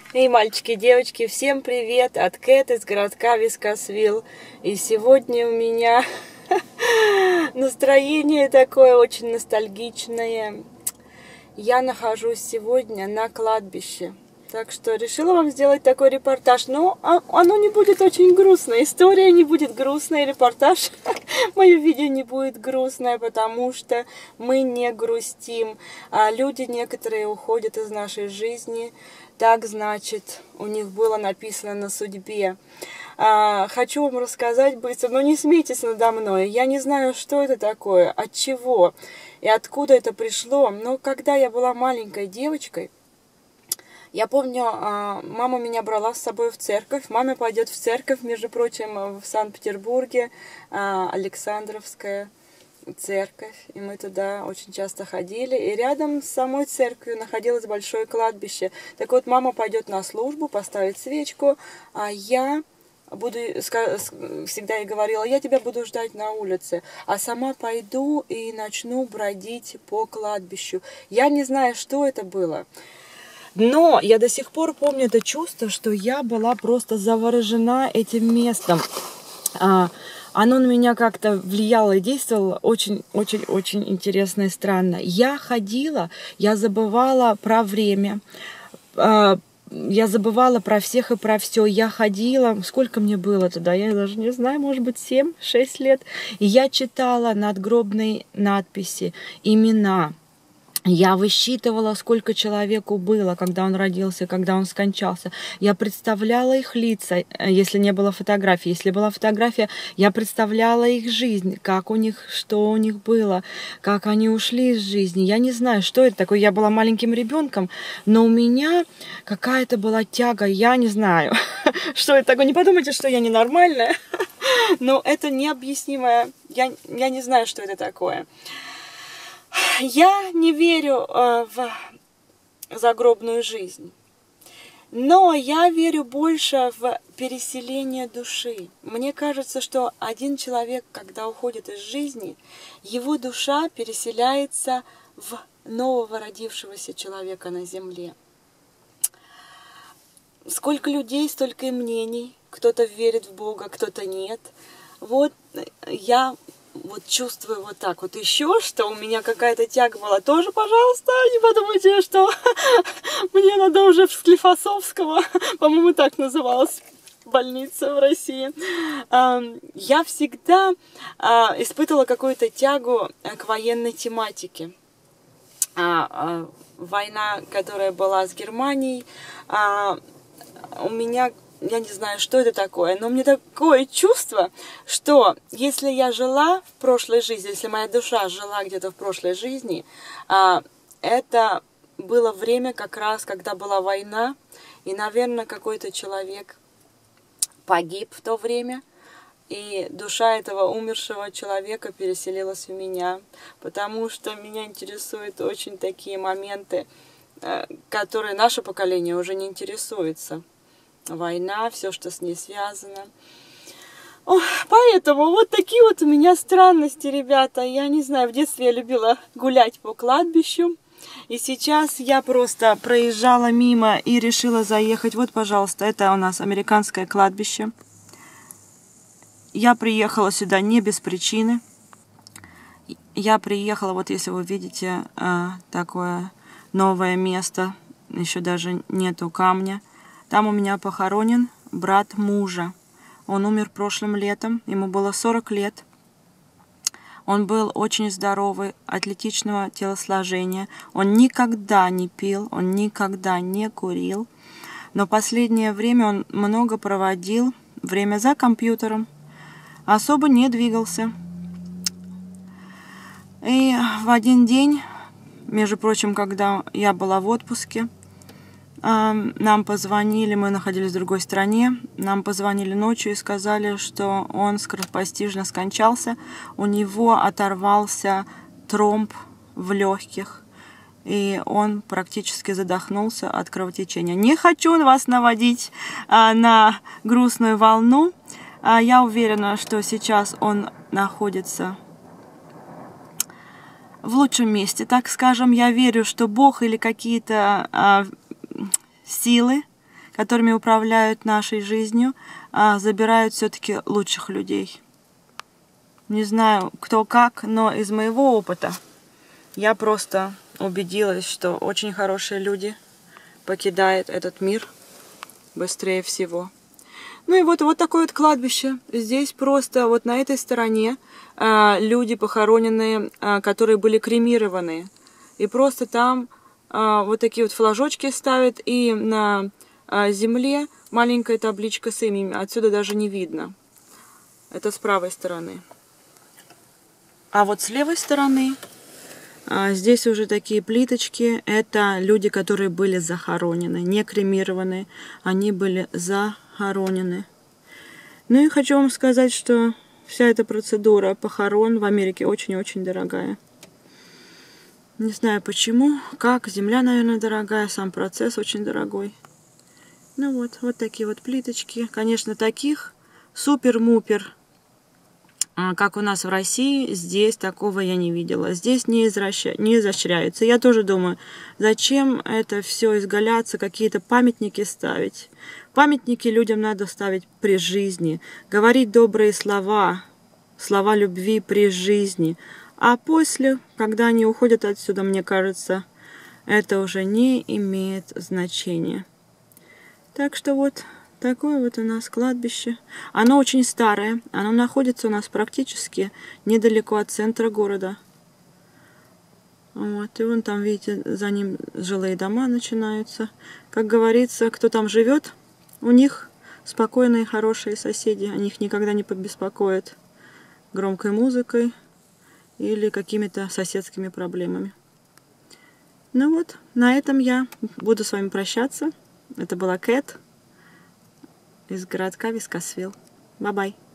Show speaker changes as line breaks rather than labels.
Эй, мальчики, девочки, всем привет от Кэт из городка Вискасвилл. И сегодня у меня настроение такое очень ностальгичное. Я нахожусь сегодня на кладбище. Так что решила вам сделать такой репортаж. Но оно не будет очень грустное. История не будет грустная, репортаж. Мое видео не будет грустное, потому что мы не грустим. А люди некоторые уходят из нашей жизни. Так, значит, у них было написано на судьбе. Хочу вам рассказать быстро, но не смейтесь надо мной. Я не знаю, что это такое, от чего и откуда это пришло. Но когда я была маленькой девочкой, я помню, мама меня брала с собой в церковь. Мама пойдет в церковь, между прочим, в Санкт-Петербурге, Александровская церковь, и мы туда очень часто ходили, и рядом с самой церковью находилось большое кладбище. Так вот, мама пойдет на службу, поставит свечку, а я буду, всегда ей говорила, я тебя буду ждать на улице, а сама пойду и начну бродить по кладбищу. Я не знаю, что это было, но я до сих пор помню это чувство, что я была просто заворожена этим местом. Оно на меня как-то влияло и действовало очень-очень-очень интересно и странно. Я ходила, я забывала про время, я забывала про всех и про все. Я ходила, сколько мне было тогда, я даже не знаю, может быть 7-6 лет. И я читала надгробные надписи, имена. Я высчитывала, сколько человеку было, когда он родился, когда он скончался. Я представляла их лица, если не было фотографии. Если была фотография, я представляла их жизнь, как у них, что у них было, как они ушли из жизни. Я не знаю, что это такое. Я была маленьким ребенком, но у меня какая-то была тяга, я не знаю, что это такое. Не подумайте, что я ненормальная, но это необъяснимое. Я не знаю, что это такое. Я не верю в загробную жизнь, но я верю больше в переселение души. Мне кажется, что один человек, когда уходит из жизни, его душа переселяется в нового родившегося человека на земле. Сколько людей, столько и мнений. Кто-то верит в Бога, кто-то нет. Вот я чувствую вот так вот еще, что у меня какая-то тяга была. Тоже, пожалуйста, не подумайте, что мне надо уже в Склифосовского, по-моему, так называлась больница в России. Я всегда испытывала какую-то тягу к военной тематике. Война, которая была с Германией, у меня... Я не знаю, что это такое, но мне такое чувство, что если я жила в прошлой жизни, если моя душа жила где-то в прошлой жизни, это было время как раз, когда была война, и, наверное, какой-то человек погиб в то время, и душа этого умершего человека переселилась в меня, потому что меня интересуют очень такие моменты, которые наше поколение уже не интересуется. Война, все, что с ней связано. Поэтому вот такие вот у меня странности, ребята. Я не знаю, в детстве я любила гулять по кладбищу. И сейчас я просто проезжала мимо и решила заехать. Вот, пожалуйста, это у нас американское кладбище. Я приехала сюда не без причины. Я приехала, вот если вы видите, такое новое место. Еще даже нету камня. Там у меня похоронен брат мужа. Он умер прошлым летом, ему было 40 лет. Он был очень здоровый, атлетичного телосложения. Он никогда не пил, он никогда не курил. Но последнее время он много проводил время за компьютером. Особо не двигался. И в один день, между прочим, когда я была в отпуске, нам позвонили, мы находились в другой стране, нам позвонили ночью и сказали, что он скоропостижно скончался, у него оторвался тромб в легких, и он практически задохнулся от кровотечения. Не хочу вас наводить на грустную волну, я уверена, что сейчас он находится в лучшем месте, так скажем. Я верю, что Бог или какие-то силы которыми управляют нашей жизнью, забирают все-таки лучших людей. Не знаю, кто как, но из моего опыта я просто убедилась, что очень хорошие люди покидают этот мир быстрее всего. Ну и вот такое вот кладбище. Здесь просто вот на этой стороне люди похороненные, которые были кремированы. И просто там вот такие вот флажочки ставят, и на земле маленькая табличка с именем. Отсюда даже не видно. Это с правой стороны. А вот с левой стороны здесь уже такие плиточки. Это люди, которые были захоронены, не кремированы. Они были захоронены. Ну и хочу вам сказать, что вся эта процедура похорон в Америке очень-очень дорогая. Не знаю почему, как. Земля, наверное, дорогая, сам процесс очень дорогой. Ну вот такие вот плиточки. Конечно, таких супер-мупер, как у нас в России, здесь такого я не видела. Здесь не изощряются. Я тоже думаю, зачем это все изгаляться, какие-то памятники ставить. Памятники людям надо ставить при жизни, говорить добрые слова, слова любви при жизни. А после, когда они уходят отсюда, мне кажется, это уже не имеет значения. Так что вот такое вот у нас кладбище. Оно очень старое. Оно находится у нас практически недалеко от центра города. Вот. И вон там, видите, за ним жилые дома начинаются. Как говорится, кто там живет, у них спокойные, хорошие соседи. Они их никогда не побеспокоят громкой музыкой или какими-то соседскими проблемами. Ну вот, на этом я буду с вами прощаться. Это была Кэт из городка Вискасвилл. Бай-бай.